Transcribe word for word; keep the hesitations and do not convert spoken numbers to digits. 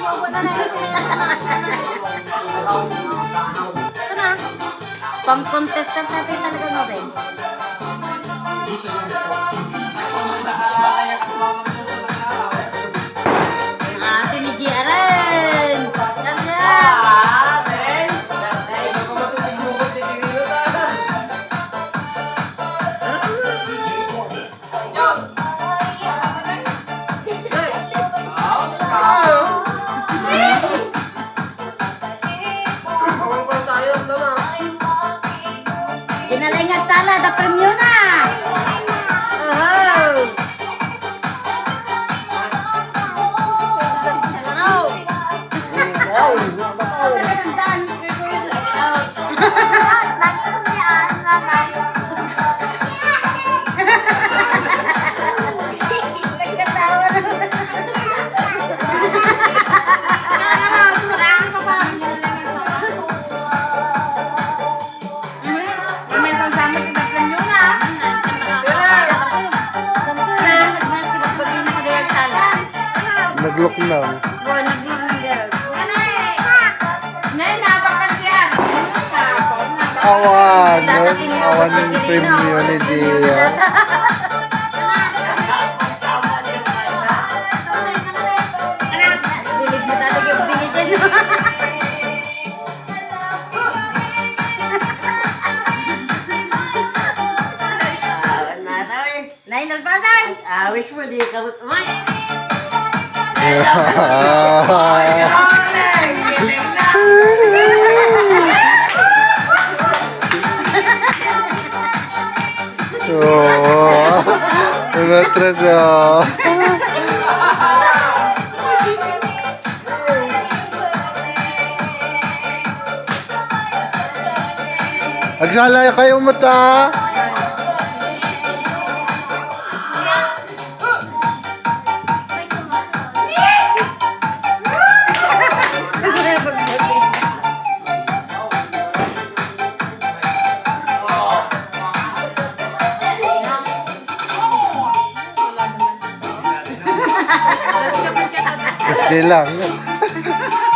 Pang-contestant natin talaga mo ba? Ate ni Giaren! Ginalingan sala, da premium na! Oh! Ang tagal ng dance! Nagkatawa na! Nag-look lang. Oo, nag-look lang girl. Nay, napagkasiyan. Awan. Awan ng premium ni Gia. Bilig mo talaga yung binigyan mo. Nay, nalpasan! Wish mo di kabut umay. Oh, natras oh. Agsala kayo mata. Kasi lang.